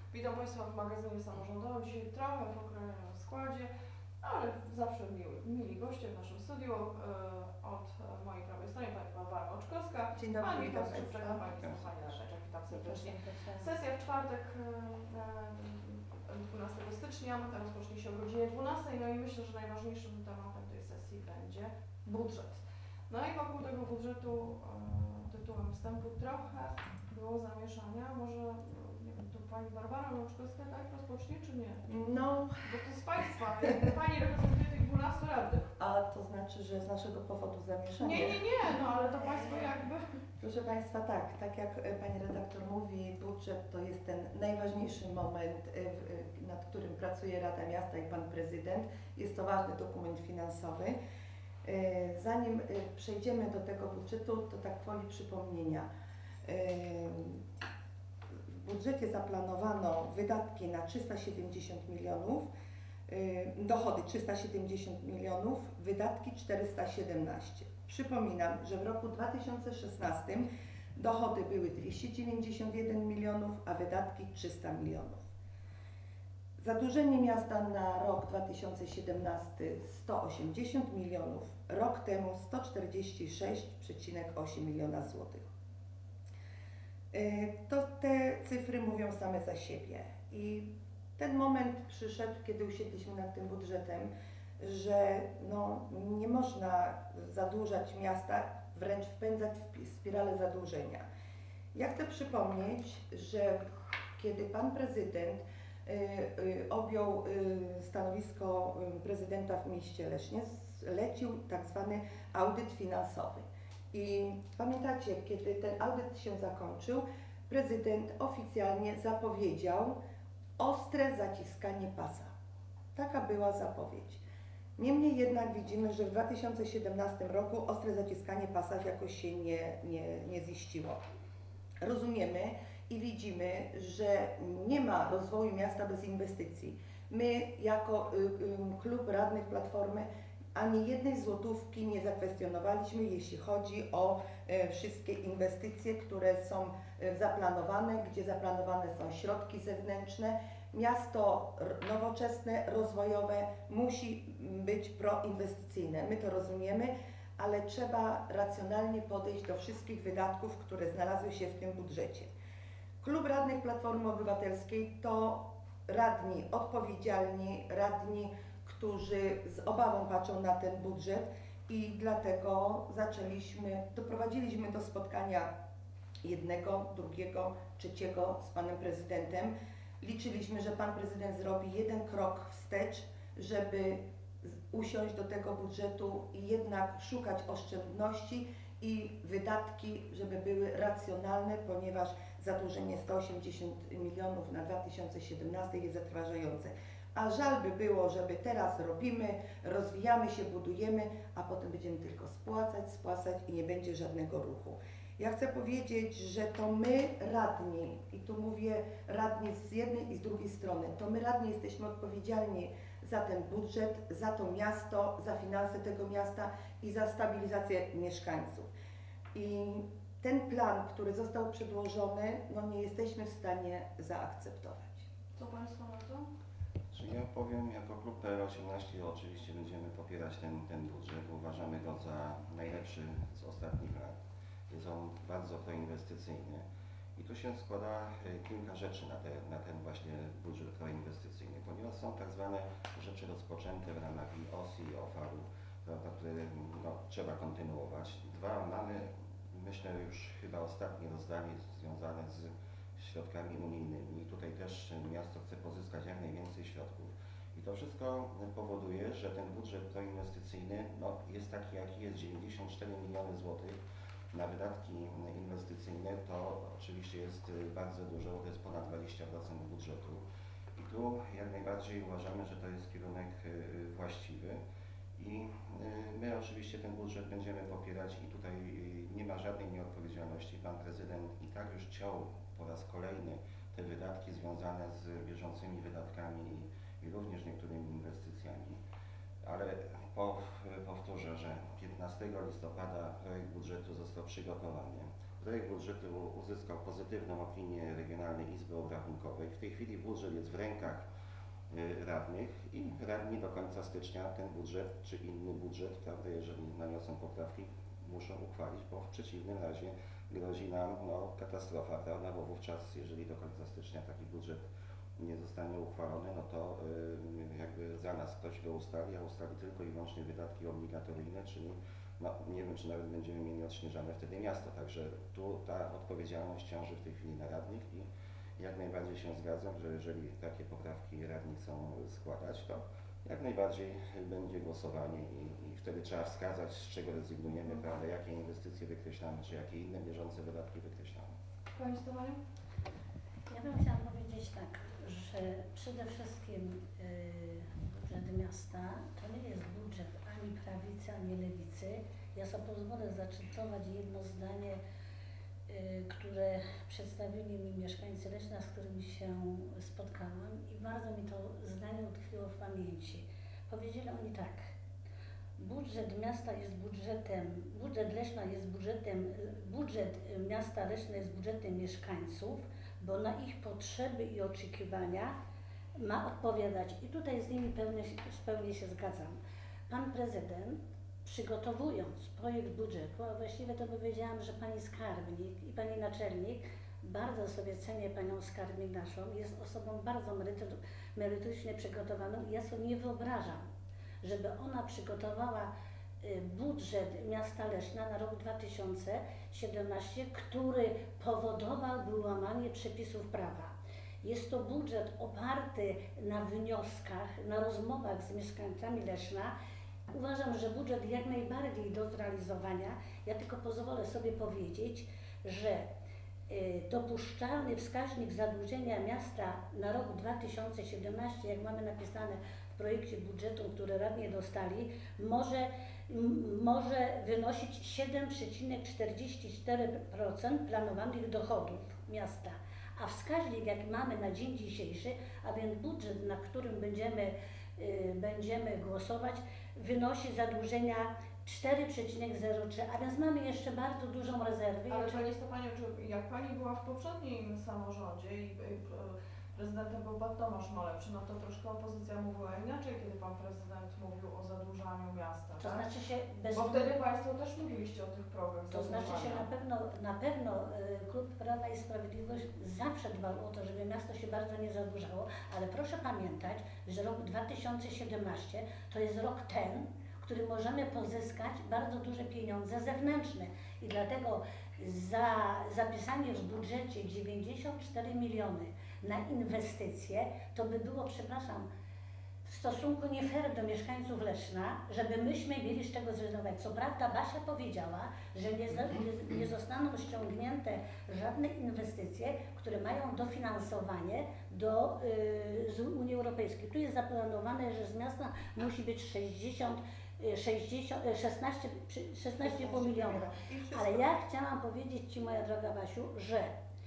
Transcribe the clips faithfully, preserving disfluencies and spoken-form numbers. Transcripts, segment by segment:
Witam Państwa w magazynie samorządowym. Dzisiaj trochę w okrojonym składzie, ale zawsze miły, mili goście w naszym studiu. Od mojej prawej strony Pani Barbara Oczkowska, Dzień dobry, Pani witam Kostrzewska, Państwa. Pani Stefania Naszeczek. Witam serdecznie. Witam. Sesja w czwartek dwunastego stycznia rozpocznie się o godzinie dwunastej. No i myślę, że najważniejszym tematem tej sesji będzie budżet. No i wokół tego budżetu tytułem wstępu trochę było zamieszania. Może nie wiem, to Pani Barbara Oczkowska tak rozpocznie, czy nie? No, bo to z Państwa, jakby Pani reprezentuje tych dwunastu radnych. a to znaczy, że z naszego powodu zamieszania? Nie, nie, nie, no ale to Państwo jakby... Proszę Państwa, tak, tak jak Pani redaktor mówi, budżet to jest ten najważniejszy moment, nad którym pracuje Rada Miasta i Pan Prezydent. Jest to ważny dokument finansowy. Zanim przejdziemy do tego budżetu, to tak gwoli przypomnienia. W budżecie zaplanowano wydatki na trzysta siedemdziesiąt milionów, dochody trzysta siedemdziesiąt milionów, wydatki czterysta siedemnaście. Przypominam, że w roku dwa tysiące szesnastym dochody były dwieście dziewięćdziesiąt jeden milionów, a wydatki trzysta milionów. Zadłużenie miasta na rok dwa tysiące siedemnasty sto osiemdziesiąt milionów, rok temu sto czterdzieści sześć przecinek osiem miliona złotych. To te cyfry mówią same za siebie i ten moment przyszedł, kiedy usiedliśmy nad tym budżetem, że no, nie można zadłużać miasta, wręcz wpędzać w spiralę zadłużenia. Ja chcę przypomnieć, że kiedy Pan Prezydent y, y, objął y, stanowisko prezydenta w mieście Lesznie, zlecił tak zwany audyt finansowy. I pamiętacie, kiedy ten audyt się zakończył, prezydent oficjalnie zapowiedział ostre zaciskanie pasa. Taka była zapowiedź. Niemniej jednak widzimy, że w dwa tysiące siedemnastym roku ostre zaciskanie pasa jakoś się nie, nie, nie ziściło. Rozumiemy i widzimy, że nie ma rozwoju miasta bez inwestycji. My jako y, y, klub radnych Platformy ani jednej złotówki nie zakwestionowaliśmy, jeśli chodzi o e, wszystkie inwestycje, które są e, zaplanowane, gdzie zaplanowane są środki zewnętrzne. Miasto nowoczesne, rozwojowe musi być proinwestycyjne. My to rozumiemy, ale trzeba racjonalnie podejść do wszystkich wydatków, które znalazły się w tym budżecie. Klub Radnych Platformy Obywatelskiej to radni odpowiedzialni, radni, którzy z obawą patrzą na ten budżet i dlatego zaczęliśmy, doprowadziliśmy do spotkania jednego, drugiego, trzeciego z Panem Prezydentem. Liczyliśmy, że Pan Prezydent zrobi jeden krok wstecz, żeby usiąść do tego budżetu i jednak szukać oszczędności i wydatki, żeby były racjonalne, ponieważ zadłużenie sto osiemdziesiąt milionów na dwa tysiące siedemnasty jest zatrważające. A żal by było, żeby teraz robimy, rozwijamy się, budujemy, a potem będziemy tylko spłacać, spłacać i nie będzie żadnego ruchu. Ja chcę powiedzieć, że to my radni, i tu mówię radni z jednej i z drugiej strony, to my radni jesteśmy odpowiedzialni za ten budżet, za to miasto, za finanse tego miasta i za stabilizację mieszkańców. I ten plan, który został przedłożony, no nie jesteśmy w stanie zaakceptować. Co Państwo na to? Ja powiem, jako klub P R osiemnaście oczywiście będziemy popierać ten, ten budżet. Uważamy go za najlepszy z ostatnich lat. Jest on bardzo proinwestycyjny i tu się składa kilka rzeczy na, te, na ten właśnie budżet proinwestycyjny, ponieważ są tak zwane rzeczy rozpoczęte w ramach i O S I, i O F A R-u, które no, trzeba kontynuować. Dwa, mamy, myślę, już chyba ostatnie rozdanie związane z środkami unijnymi. I tutaj też miasto chce pozyskać jak najwięcej środków. I to wszystko powoduje, że ten budżet proinwestycyjny no, jest taki, jaki jest, dziewięćdziesiąt cztery miliony złotych na wydatki inwestycyjne. To oczywiście jest bardzo dużo, to jest ponad dwadzieścia procent budżetu. I tu jak najbardziej uważamy, że to jest kierunek właściwy. I my oczywiście ten budżet będziemy popierać i tutaj nie ma żadnej nieodpowiedzialności. Pan Prezydent i tak już ciął po raz kolejny te wydatki związane z bieżącymi wydatkami i, i również niektórymi inwestycjami. Ale po, powtórzę, że piętnastego listopada projekt budżetu został przygotowany. Projekt budżetu uzyskał pozytywną opinię Regionalnej Izby Obrachunkowej. W tej chwili budżet jest w rękach y, radnych i radni do końca stycznia ten budżet czy inny budżet, prawda, jeżeli naniosą poprawki, muszą uchwalić, bo w przeciwnym razie grozi nam no, katastrofa, prawda, bo wówczas, jeżeli do końca stycznia taki budżet nie zostanie uchwalony, no to y, jakby za nas ktoś go ustali, a ustali tylko i wyłącznie wydatki obligatoryjne, czyli no, nie wiem, czy nawet będziemy mieli odśnieżane wtedy miasto, także tu ta odpowiedzialność ciąży w tej chwili na radnych i jak najbardziej się zgadzam, że jeżeli takie poprawki radni chcą składać, to jak najbardziej będzie głosowanie i, i wtedy trzeba wskazać, z czego rezygnujemy, prawda, jakie inwestycje wykreślamy, czy jakie inne bieżące wydatki wykreślamy. Pani Stefanie? Ja bym chciała powiedzieć tak, że przede wszystkim yy, budżet miasta to nie jest budżet ani prawicy, ani lewicy. Ja sobie pozwolę zacytować jedno zdanie, yy, które przedstawili mi mieszkańcy Leszna, z którymi się spotkałam i bardzo mi to zdanie utkwiło w pamięci. Powiedzieli oni tak: budżet miasta jest budżetem, budżet Leszna jest budżetem, budżet miasta Leszna jest budżetem mieszkańców, bo na ich potrzeby i oczekiwania ma odpowiadać. I tutaj z nimi pełnie, pełnie się zgadzam. Pan prezydent, przygotowując projekt budżetu, a właściwie to powiedziałam, że pani skarbnik i pani naczelnik, bardzo sobie cenię panią skarbnik naszą, jest osobą bardzo merytory- merytorycznie przygotowaną i ja sobie nie wyobrażam, żeby ona przygotowała budżet miasta Leszna na rok dwa tysiące siedemnasty, który powodowałby łamanie przepisów prawa. Jest to budżet oparty na wnioskach, na rozmowach z mieszkańcami Leszna. Uważam, że budżet jak najbardziej do zrealizowania. Ja tylko pozwolę sobie powiedzieć, że dopuszczalny wskaźnik zadłużenia miasta na rok dwa tysiące siedemnasty, jak mamy napisane w projekcie budżetu, który radni dostali, może, może wynosić siedem przecinek czterdzieści cztery procent planowanych dochodów miasta. A wskaźnik, jaki mamy na dzień dzisiejszy, a więc budżet, na którym będziemy, yy, będziemy głosować, wynosi zadłużenia cztery przecinek zero trzy, a więc mamy jeszcze bardzo dużą rezerwę. Ale Pani Stefanie, czy jak Pani była w poprzednim samorządzie i, i prezydentem był Pan Tomasz Molepszy, no to troszkę opozycja mówiła inaczej, kiedy Pan prezydent mówił o zadłużaniu miasta, To tak? znaczy się bez Bo wtedy Państwo też mówiliście o tych progach To znaczy się na pewno, na pewno y, Klub Prawa i Sprawiedliwość zawsze dbał o to, żeby miasto się bardzo nie zadłużało, ale proszę pamiętać, że rok dwa tysiące siedemnasty to jest rok ten, w którym możemy pozyskać bardzo duże pieniądze zewnętrzne i dlatego za zapisanie w budżecie dziewięćdziesiąt cztery miliony na inwestycje, to by było, przepraszam, w stosunku nie fair do mieszkańców Leszna, żeby myśmy mieli z czego zrezygnować. Co prawda Basia powiedziała, że nie, nie, nie zostaną ściągnięte żadne inwestycje, które mają dofinansowanie do, y, z Unii Europejskiej. Tu jest zaplanowane, że z miasta musi być sześćdziesiąt, sześćdziesiąt, szesnaście, szesnaście i pół miliona. Ale ja chciałam powiedzieć Ci, moja droga Basiu, że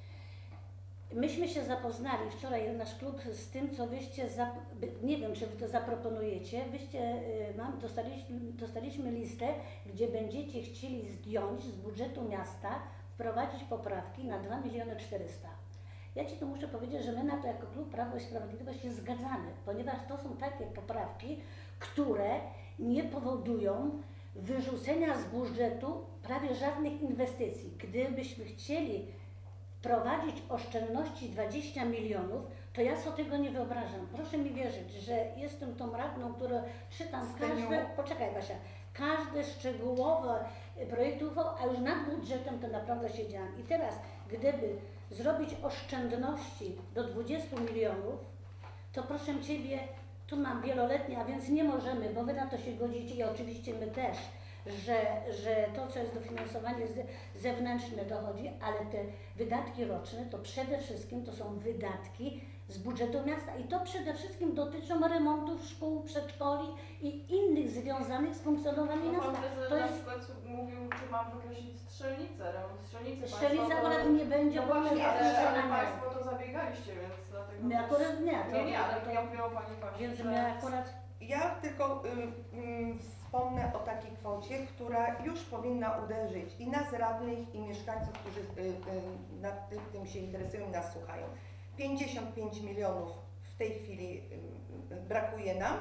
myśmy się zapoznali wczoraj, nasz klub, z tym, co wyście, nie wiem, czy wy to zaproponujecie, wyście, mam, dostaliśmy, dostaliśmy listę, gdzie będziecie chcieli zdjąć z budżetu miasta, wprowadzić poprawki na dwa miliony czterysta. Ja Ci tu muszę powiedzieć, że my na to jako klub Prawo i Sprawiedliwość się zgadzamy, ponieważ to są takie poprawki, które nie powodują wyrzucenia z budżetu prawie żadnych inwestycji. Gdybyśmy chcieli wprowadzić oszczędności dwadzieścia milionów, to ja sobie tego nie wyobrażam. Proszę mi wierzyć, że jestem tą radną, która czytam każde, poczekaj Basia, każde szczegółowe projekty uchwał, a już nad budżetem to naprawdę siedziałam. I teraz, gdyby zrobić oszczędności do dwudziestu milionów, to proszę Ciebie, tu mam wieloletnie, a więc nie możemy, bo Wy na to się godzicie i oczywiście my też, że, że to, co jest dofinansowanie zewnętrzne dochodzi, ale te wydatki roczne to przede wszystkim to są wydatki z budżetu miasta i to przede wszystkim dotyczą remontów szkół, przedszkoli i innych związanych z funkcjonowaniem no, miasta. Pan prezydent To na jest... przykład mówił, czy mam wykreślić strzelnicę, remont strzelnicy. Strzelnica akurat nie będzie, no bo właśnie, my ale, ale Państwo to zabiegaliście, więc dlatego My też... akurat nie. To, Nie, nie, ale to, ja mówię o Pani Basi, Więc że... my akurat... Ja tylko y, y, wspomnę o takiej kwocie, która już powinna uderzyć i nas radnych, i mieszkańców, którzy y, y, nad tym, tym się interesują i nas słuchają. pięćdziesiąt pięć milionów w tej chwili y, y, brakuje nam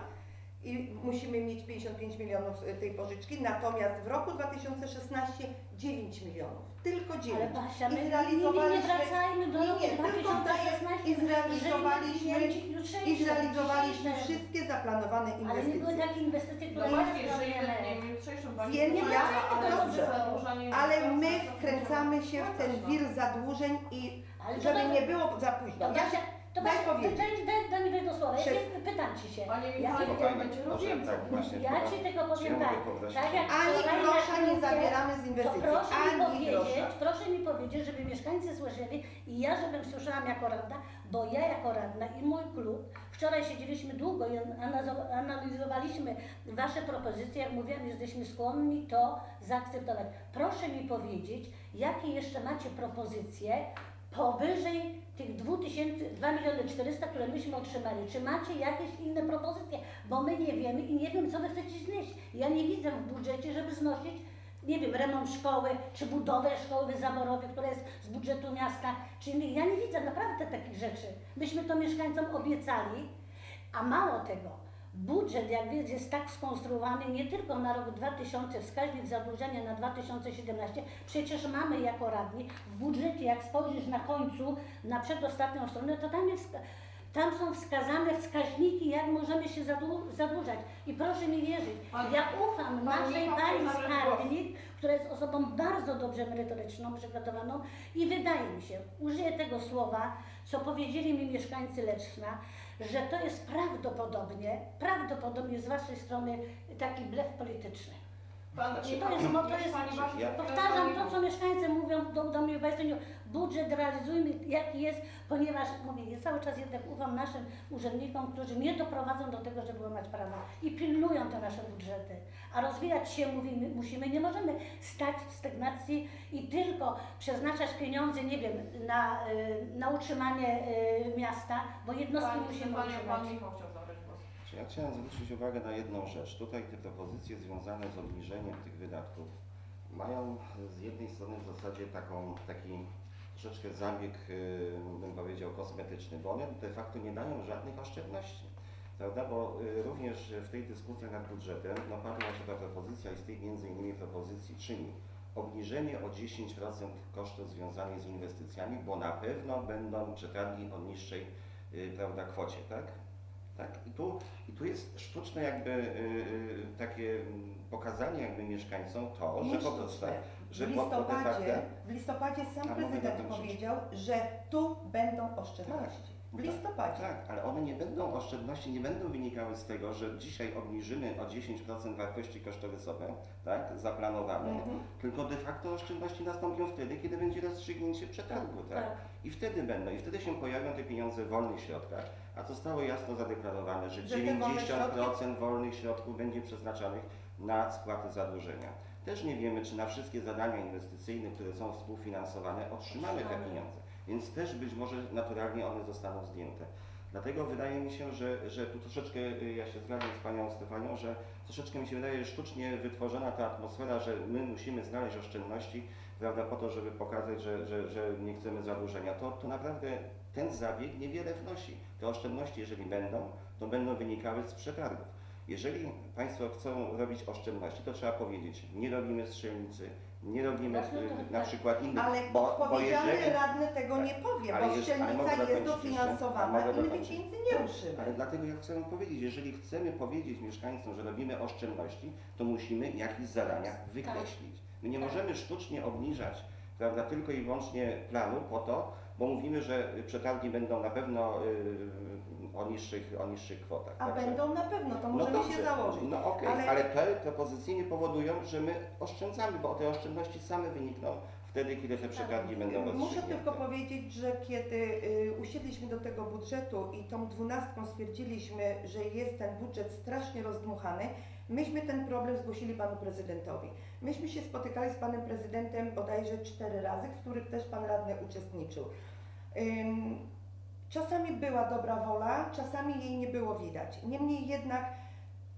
i musimy mieć pięćdziesiąt pięć milionów tej pożyczki, natomiast w roku dwa tysiące szesnastym dziewięć milionów, tylko Ale dziewięć. Basia, my I nie, nie zrealizowaliśmy, wracajmy do nie, roku nie, tylko daję, dwa tysiące szesnastego. i zrealizowaliśmy, Żyjemy jutrzejszym, i zrealizowaliśmy dzisiejszym. wszystkie zaplanowane Ale nie były inwestycje. takie inwestycje, No które właśnie, nie żyjemy zrobimy. dniem jutrzejszym, pani Więc powiedziała, ja- ale dobrze. zadłużanie Ale jest my bardzo wkręcamy się w ten no. wir zadłużeń i Ale to żeby dobra. nie było za późno. To Ja Basia, to daj Basia, powiedzieć. daj, daj, daj mi dojść do słowa. Ja Przez- cię, pytam Ci się. Panie Ja, Michale, ja, jak będzie Może rozjemca. tak właśnie. ja Ci tylko Czy powiem ja tak. mogę poprosić? Tak jak ani wczoraj grosza na nie klubie, zabieramy z To inwestycji, proszę mi ani powiedzieć, grosza. proszę mi powiedzieć, żeby mieszkańcy słyszeli i ja, żebym słyszałam jako radna, bo ja jako radna i mój klub, wczoraj siedzieliśmy długo i analizo- analizowaliśmy Wasze propozycje, jak mówiłam, jesteśmy skłonni to zaakceptować. Proszę mi powiedzieć, jakie jeszcze macie propozycje powyżej tych dwa miliony czterysta, które myśmy otrzymali. Czy macie jakieś inne propozycje? Bo my nie wiemy i nie wiem, co Wy chcecie znieść. Ja nie widzę w budżecie, żeby znosić, nie wiem, remont szkoły, czy budowę szkoły w Zaborowie, która jest z budżetu miasta, czy innych. Ja nie widzę naprawdę takich rzeczy. Myśmy to mieszkańcom obiecali, a mało tego, budżet, jak wiesz, jest tak skonstruowany nie tylko na rok dwa tysiące, wskaźnik zadłużenia na dwa tysiące siedemnaście, przecież mamy jako radni w budżecie, jak spojrzysz na końcu, na przedostatnią stronę, to tam jest, tam są wskazane wskaźniki, jak możemy się zadłu- zadłużać. I proszę mi wierzyć, Pani- ja ufam Pani naszej Michał, pani zabrać skarbnik, która jest osobą bardzo dobrze merytoryczną, przygotowaną i wydaje mi się, użyję tego słowa, co powiedzieli mi mieszkańcy Leszna, że to jest prawdopodobnie, prawdopodobnie z Waszej strony taki blef polityczny. Pan, I to jest, no to jest, Pani Basiu, Ja- powtarzam to, co mieszkańcy mówią do, do mnie w Państwie, budżet realizujmy jaki jest, ponieważ, mówię, ja cały czas jednak ufam naszym urzędnikom, którzy nie doprowadzą do tego, żeby łamać prawa i pilnują te nasze budżety. A rozwijać się mówimy, musimy, nie możemy stać w stagnacji i tylko przeznaczać pieniądze, nie wiem, na, y, na utrzymanie y, miasta, bo jednostki Pani musimy Stefania, utrzymać. Pan Michał chciał zabrać głos. Czy Ja chciałem zwrócić uwagę na jedną rzecz. Tutaj te propozycje związane z obniżeniem tych wydatków mają z jednej strony w zasadzie taką, taki troszeczkę zabieg, yy, bym powiedział, kosmetyczny, bo one de facto nie dają żadnych oszczędności. Prawda? Bo y, również w tej dyskusji nad budżetem no, padła się ta propozycja i z tej między innymi propozycji czyni obniżenie o dziesięć procent kosztów związanych z inwestycjami, bo na pewno będą przetargi o niższej y, prawda, kwocie, tak? Tak? I tu, I tu jest sztuczne jakby y, y, takie mm, pokazanie jakby mieszkańcom to, że po prostu sztuczne. że W po, po de facto, listopadzie, w listopadzie sam A mogę na prezydent tym powiedział, że tu będą oszczędności. W Tak, listopadzie. Tak, ale one nie będą, oszczędności nie będą wynikały z tego, że dzisiaj obniżymy o dziesięć procent wartości kosztorysowe, tak, zaplanowane, Mhm. tylko de facto oszczędności nastąpią wtedy, kiedy będzie rozstrzygnięcie przetargu, tak? Tak. I wtedy będą, i wtedy się pojawią te pieniądze w wolnych środkach, a zostało jasno zadeklarowane, że Że te wolne dziewięćdziesiąt procent wolnych środków będzie przeznaczanych na spłaty zadłużenia. Też nie wiemy, czy na wszystkie zadania inwestycyjne, które są współfinansowane, otrzymamy te Otrzymamy. pieniądze. Więc też być może naturalnie one zostaną zdjęte. Dlatego wydaje mi się, że, że tu troszeczkę, y, ja się zgadzam z Panią Stefanią, że troszeczkę mi się wydaje sztucznie wytworzona ta atmosfera, że my musimy znaleźć oszczędności, prawda, po to, żeby pokazać, że, że, że nie chcemy zadłużenia. To, to naprawdę ten zabieg niewiele wnosi. Te oszczędności, jeżeli będą, to będą wynikały z przetargów. Jeżeli Państwo chcą robić oszczędności, to trzeba powiedzieć, nie robimy strzelnicy, nie robimy Właśnie to y, tak. na przykład innych, Ale bo, bo odpowiedzialny jeżeli... radny tego nie powie, Ale bo jeszcze- ale mogę strzelnica jest dokończyć jeszcze? dofinansowana Mogę i my tych dokończyć? pieniędzy nie ruszymy. Ale dlatego ja chcę powiedzieć, jeżeli chcemy powiedzieć mieszkańcom, że robimy oszczędności, to musimy jakieś zadania wykreślić. My nie Tak. możemy sztucznie obniżać, prawda, tylko i wyłącznie planu po to, bo mówimy, że przetargi będą na pewno y, o, niższych, o niższych kwotach. A Także- będą na pewno, to no możemy dobrze, się założyć. No okej, ale- ale... te propozycje nie powodują, że my oszczędzamy, bo te oszczędności same wynikną wtedy, kiedy te przetargi będą Muszę rozstrzygnięte. tylko powiedzieć, że kiedy y, usiedliśmy do tego budżetu i tą dwunastką stwierdziliśmy, że jest ten budżet strasznie rozdmuchany, myśmy ten problem zgłosili panu prezydentowi. Myśmy się spotykali z panem prezydentem bodajże cztery razy, w których też pan radny uczestniczył. Ym, czasami była dobra wola, czasami jej nie było widać. Niemniej jednak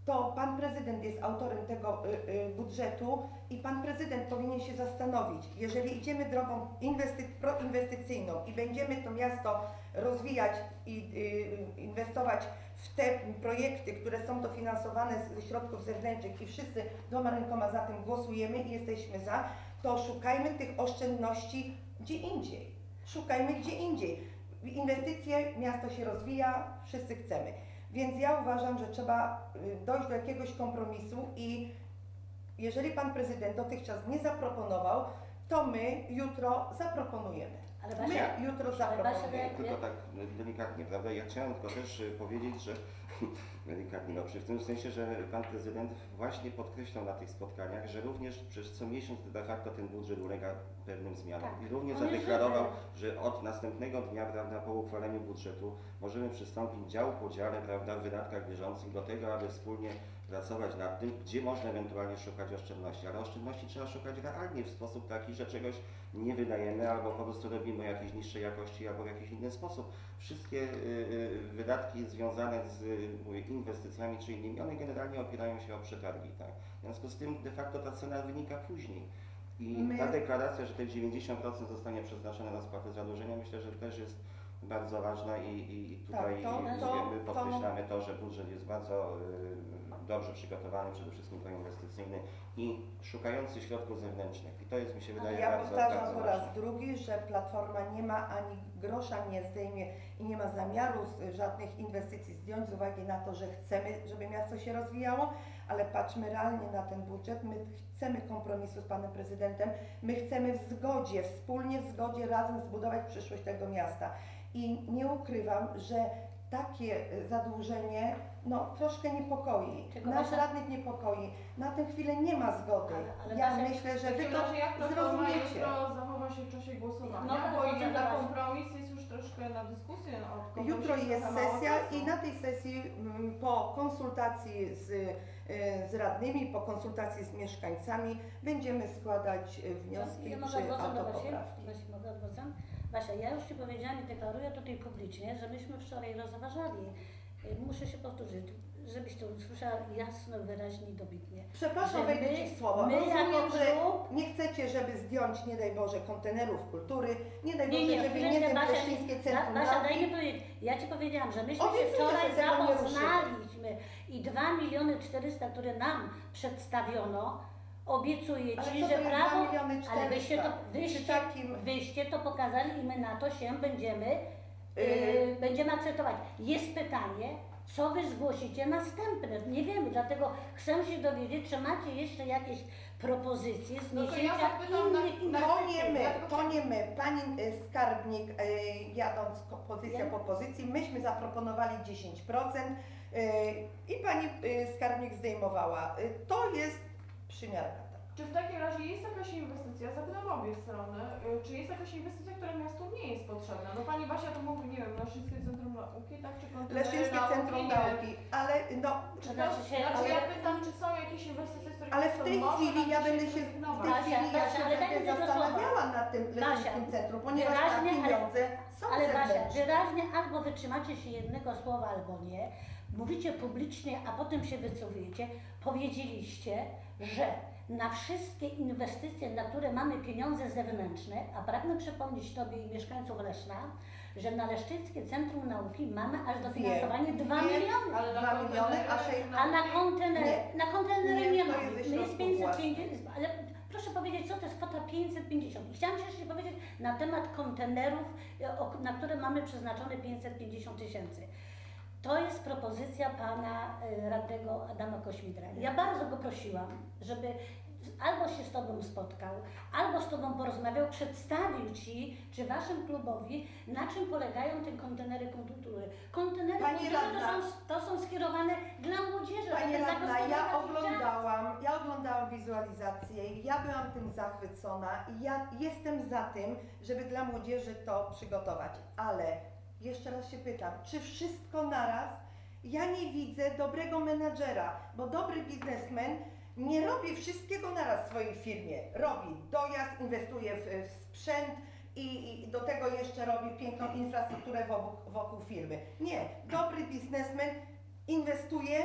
to pan prezydent jest autorem tego y, y, budżetu i pan prezydent powinien się zastanowić, jeżeli idziemy drogą inwesty proinwestycyjną i będziemy to miasto rozwijać i y, inwestować w te projekty, które są dofinansowane ze środków zewnętrznych i wszyscy dwoma rękoma za tym głosujemy i jesteśmy za, to szukajmy tych oszczędności gdzie indziej. Szukajmy gdzie indziej. Inwestycje, miasto się rozwija, wszyscy chcemy. Więc ja uważam, że trzeba dojść do jakiegoś kompromisu i jeżeli pan prezydent dotychczas nie zaproponował, to my jutro zaproponujemy. Ale My Basia, jutro ale zaproponujemy. Basia, Tylko tak delikatnie, prawda? Ja chciałem tylko też y, powiedzieć, że delikatnie, no, przy- w tym sensie, że pan prezydent właśnie podkreślał na tych spotkaniach, że również przez co miesiąc de facto ten budżet ulega pewnym zmianom. Tak. I również On jest zadeklarował, żywy. że od następnego dnia, prawda, po uchwaleniu budżetu możemy przystąpić dział po dziale, prawda, w wydatkach bieżących do tego, aby wspólnie pracować nad tym, gdzie można ewentualnie szukać oszczędności, ale oszczędności trzeba szukać realnie, w sposób taki, że czegoś nie wydajemy albo po prostu robimy jakiejś niższej jakości albo w jakiś inny sposób. Wszystkie y, y, wydatki związane z y, mówię, inwestycjami czy innymi, one generalnie opierają się o przetargi. Tak? W związku z tym de facto ta cena wynika później. I My- ta deklaracja, że te dziewięćdziesiąt procent zostanie przeznaczone na spłatę zadłużenia, myślę, że też jest bardzo ważna i, i, i tutaj Tak, to- y, to- my to- podkreślamy to, że budżet jest bardzo y, dobrze przygotowany, przede wszystkim proinwestycyjny i szukający środków zewnętrznych. I to jest, mi się wydaje, Ja bardzo, powtarzam bardzo po raz ważne. drugi, że Platforma nie ma ani grosza nie zdejmie i nie ma zamiaru z żadnych inwestycji zdjąć z uwagi na to, że chcemy, żeby miasto się rozwijało, ale patrzmy realnie na ten budżet. My chcemy kompromisu z panem prezydentem, my chcemy w zgodzie, wspólnie w zgodzie razem zbudować przyszłość tego miasta. I nie ukrywam, że takie zadłużenie no, troszkę niepokoi. Tylko Nas Basia- radnych niepokoi. Na tę chwilę nie ma zgody. Ale- ale ja Basia- myślę, W że wy takim to razie jak Platforma zrozumiecie. jutro zachowa się w czasie głosowania, No tak, bo to idzie co na teraz? kompromis, jest już troszkę na dyskusję. No, od kompromisu Jutro jest trochę mało sesja czasu. i na tej sesji mm, po konsultacji z, y, z radnymi, po konsultacji z mieszkańcami będziemy składać y, wnioski Ja mogę czy odwrócę do Basi? autopoprawki. Basi, mogę odwrócę? Basia, ja już Ci powiedziałam i deklaruję tutaj publicznie, że myśmy wczoraj rozważali, y, muszę się powtórzyć, żebyś to usłyszała jasno, wyraźnie i dobitnie. Przepraszam, Że wejdę my- Ci w słowo. my Rozumiem, jako że klub- nie chcecie, żeby zdjąć, nie daj Boże, kontenerów kultury, nie daj Nie, Boże, nie, żeby chwileczkę, nie Basia, Leszczyńskie Ba- Centrum Basia, daj mi Nauki. powiedzieć. Ja Ci powiedziałam, że myśmy się Obiecuję, wczoraj że tego nie zapoznaliśmy i dwa miliony czterysta, które nam przedstawiono, obiecuję Ale Ci, co że to jest prawo, dwa miliony ale wyście to, czterysta? Przy wyście, takim wyście to pokazali i my na to się będziemy, Yy. yy, będziemy akceptować. Jest pytanie, co Wy zgłosicie następne? Nie wiemy, dlatego chcę się dowiedzieć, czy macie jeszcze jakieś propozycje No to ja zniesienia zapytam na- innych na- To nie my, Dlatego to nie my. Pani y, skarbnik, y, jadąc ko- pozycja Ja- po pozycji, myśmy zaproponowali dziesięć procent y, i pani y, skarbnik zdejmowała. Y, To jest przymiarka. Czy w takim razie jest jakaś inwestycja, zapytam obie strony, y, czy jest jakaś inwestycja, która miastu nie jest potrzebna? No Pani Basia to mówi, nie wiem, Leszczyńskie Centrum Nauki, tak? Czy kontenery Leszczyńskie nauki, Centrum nie wiem. Nauki, ale no, Czy To to, znaczy się- znaczy ale- ja pytam, czy są jakieś inwestycje, z których ale w miasto tej może chwili na ja dzisiaj będę się, w zrezygnować? tej Basia, chwili ja Basia, się ale będę daj mi tego zastanawiała nad tym Basia, Leszczyńskim Centrum, ponieważ tam wyraźnie, ale- pieniądze są Ale Basia, zewnętrzne. wyraźnie albo wytrzymacie się jednego słowa, albo nie. Mówicie publicznie, a potem się wycofujecie. Powiedzieliście, że na wszystkie inwestycje, na które mamy pieniądze zewnętrzne, a pragnę przypomnieć Tobie i mieszkańców Leszna, że na Leszczyńskie Centrum Nauki mamy aż dofinansowanie dwa Wiem. miliony. Ale na dwa miliony, a kontenery sześć- A na kontenery, Nie. na kontenery Nie, nie, to mamy. jest ze My jest środków pięćset pięćdziesiąt, ale proszę powiedzieć, co to jest kwota pięćset pięćdziesiąt. I chciałam Ci jeszcze powiedzieć na temat kontenerów, e, o- na które mamy przeznaczone pięćset pięćdziesiąt tysięcy. To jest propozycja pana e, radnego Adama Kośmidra. Ja bardzo go prosiłam, żeby albo się z Tobą spotkał, albo z Tobą porozmawiał, przedstawił Ci, czy Waszym klubowi, na czym polegają te kontenery kultury. Kontenery Pani kultury to radna. są, to są skierowane dla młodzieży, Pani żeby radna, zagospodarować ja dzieciaki. oglądałam, ja oglądałam wizualizację, ja byłam tym zachwycona i ja jestem za tym, żeby dla młodzieży to przygotować, ale jeszcze raz się pytam, czy wszystko naraz? Ja nie widzę dobrego menadżera, bo dobry biznesmen nie robi wszystkiego naraz w swojej firmie. Robi dojazd, inwestuje w, w sprzęt i, i do tego jeszcze robi piękną infrastrukturę wokół, wokół firmy. Nie, dobry biznesmen inwestuje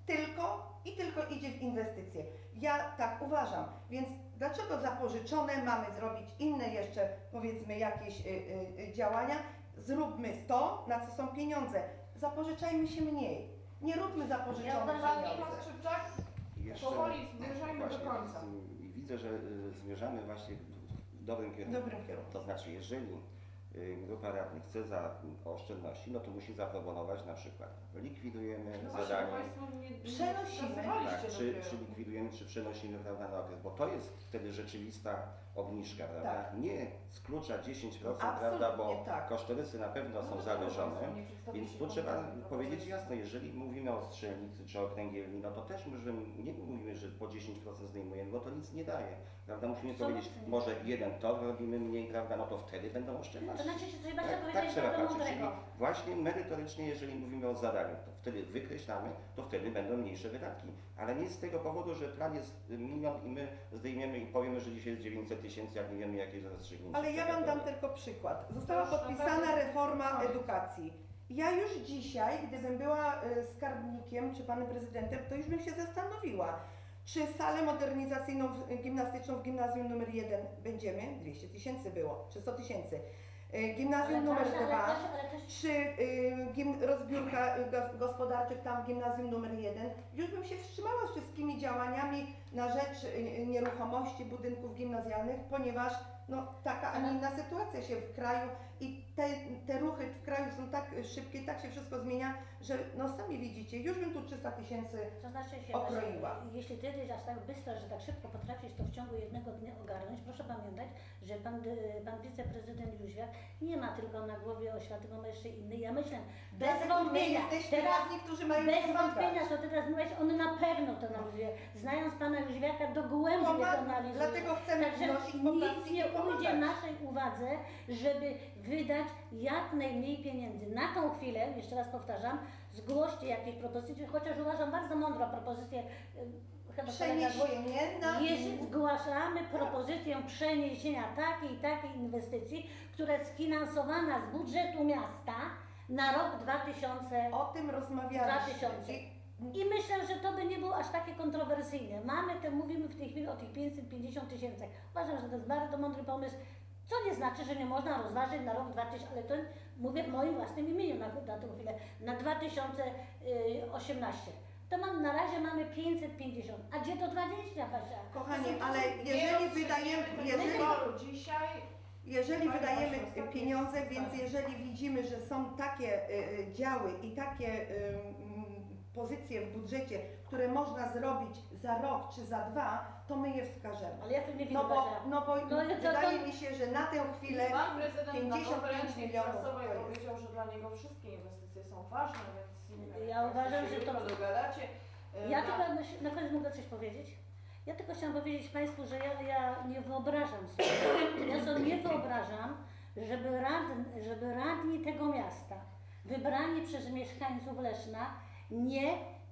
tylko i tylko idzie w inwestycje. Ja tak uważam, więc dlaczego zapożyczone mamy zrobić inne jeszcze, powiedzmy, jakieś y, y, y, działania? Zróbmy to, na co są pieniądze. Zapożyczajmy się mniej. Nie róbmy zapożyczonych Pani pieniędzy. Skrzypczak, I jeszcze, powoli zmierzajmy do właśnie, końca. z- i widzę, że y, zmierzamy właśnie w, w dobrym W kierunku. dobrym kierunku. To znaczy, jeżeli y, grupa radnych chce za oszczędności, no to musi zaproponować na przykład likwidujemy No właśnie, zadanie, Państwo nie, nie Przenosimy. wskazywaliście tak, czy, dopiero. czy likwidujemy, czy przenosimy, prawda, na okres, bo to jest wtedy rzeczywista obniżka, prawda? Tak. Nie z klucza dziesięć procent, Absolutnie prawda, bo tak. kosztorysy na pewno No są to zawyżone. Państwo nie przedstawiliście Więc tu trzeba konkretnych powiedzieć propozycji. jasno, jeżeli mówimy o strzelnicy czy o kręgielni, no to też możemy, nie mówimy, że po dziesięć procent zdejmujemy, bo to nic nie daje. Prawda? Musimy Absolutnie. powiedzieć, może jeden tor robimy mniej, prawda, no to wtedy będą To oszczędności. znaczy, że trzeba Tak, się tak powiedzieć trzeba bardzo patrzeć, czyli mądrego. właśnie merytorycznie, jeżeli mówimy o zadaniu, to wtedy wykreślamy, to wtedy będą mniejsze wydatki. Ale nie z tego powodu, że plan jest milion i my zdejmiemy i powiemy, że dzisiaj jest dziewięćset tysięcy, jak nie wiemy, jakie jest rozstrzygnięcie. Ale ja Wam dam tylko przykład. Została Proszę, podpisana naprawdę. reforma Koniec. edukacji. Ja już dzisiaj, gdybym była y, skarbnikiem czy panem prezydentem, to już bym się zastanowiła, czy salę modernizacyjną w- gimnastyczną w gimnazjum numer jeden będziemy, dwieście tysięcy było, czy sto tysięcy, y, gimnazjum Ale numer też, ale dwa, też, ale też czy y, gim, rozbiórka y, gos- gospodarczych tam w gimnazjum numer jeden, już bym się wstrzymała z wszystkimi działaniami na rzecz y, nieruchomości budynków gimnazjalnych, ponieważ no, taka, a nie inna sytuacja się w kraju i te, te ruchy w kraju są tak szybkie, tak się wszystko zmienia, że no sami widzicie, już bym tu trzysta tysięcy To znaczy się, okroiła. że jeśli ty jesteś aż tak bystra, że tak szybko potrafisz to w ciągu jednego dnia ogarnąć, proszę pamiętać, że pan, dy- pan wiceprezydent Jóźwiak nie ma tylko na głowie oświaty, bo ma jeszcze inny. Ja myślę, bez Dlatego my wątpienia, jesteśmy teraz radni, którzy mają bez pomagać. wątpienia, co ty teraz mówiłeś, on na pewno to analizuje. Znając pana Jóźwiaka, dogłębnie to Pomaga- analizuje. Dlatego chcemy Także wnosić nic poprawki nie i pomagać. ujdzie naszej uwadze, żeby wydać jak najmniej pieniędzy. Na tą chwilę, jeszcze raz powtarzam, zgłoście jakieś propozycje, chociaż uważam bardzo mądrą propozycję, y, chyba kolega zgłosił. Przeniesienie na... Jeśli zgłaszamy propozycję przeniesienia takiej i takiej inwestycji, która jest sfinansowana z budżetu miasta na rok dwa tysiące. O tym rozmawialiśmy. dwa tysiące. I- I myślę, że to by nie było aż takie kontrowersyjne. Mamy te, mówimy w tej chwili o tych pięćset pięćdziesiąt tysięcy. Uważam, że to jest bardzo mądry pomysł, co nie znaczy, że nie można rozważyć na rok dwa tysiące, ale to mówię w moim własnym imieniu na, na tę chwilę, na dwa tysiące osiemnasty. To mam, na razie mamy pięćset pięćdziesiąt. A gdzie to dwadzieścia, Basia? Kochanie, To są- ale nie jeżeli rozstrzygniemy wydajemy, tego jeżeli, wyboru dzisiaj, jeżeli Pani wydajemy Basiu, ostatnie pieniądze, więc zdanie. jeżeli widzimy, że są takie y, y, działy i takie y, mm, pozycje w budżecie, które można zrobić za rok czy za dwa, to my je wskażemy. Ale ja tu nie widzę, No bo, Basia. no bo No i to- wydaje to- mi się, że na tę chwilę pan prezydent na pięćdziesiąt pięć konferencji milionów prasowej to jest. powiedział, że dla niego wszystkie inwestycje są ważne, więc nie wiem, Ja jak uważam, państwo się że to- jutro dogadacie. E, Ja na- tylko myśl- na koniec mogę coś powiedzieć. Ja tylko chciałam powiedzieć Państwu, że ja, ja nie wyobrażam sobie, ja sobie nie wyobrażam, żeby, radn, żeby radni tego miasta, wybrani przez mieszkańców Leszna, nie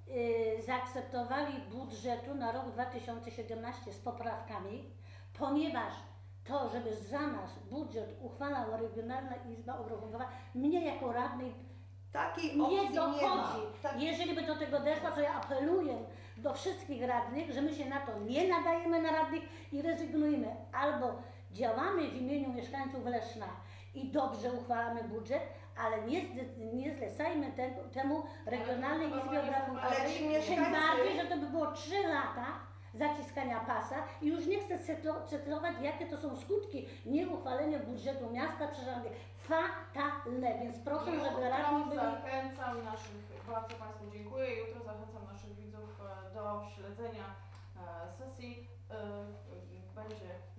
y, zaakceptowali budżetu na rok dwa tysiące siedemnasty z poprawkami, ponieważ to, żeby za nasz budżet uchwalała Regionalna Izba Obrachunkowa, mnie jako radnej takiej nie opcji nie ma. dochodzi. Tak, Jeżeli by do tego doszło, to ja apeluję do wszystkich radnych, że my się na to nie nadajemy na radnych i rezygnujemy. Albo działamy w imieniu mieszkańców Leszna i dobrze uchwalamy budżet, ale nie, zde- nie zlecajmy tego, temu Regionalnej Ale to Izbie chyba nie Obrachunkowej. Ale ci Tym mieszkańcy- bardziej, że to by było trzy lata zaciskania pasa i już nie chcę cytlo- cytować, jakie to są skutki nieuchwalenia budżetu miasta przez radę. Fatalne, więc proszę, żeby radni Jutro byli... zachęcam naszych, bardzo Państwu dziękuję, jutro zachęcam naszych widzów e, do śledzenia e, sesji. E, Będzie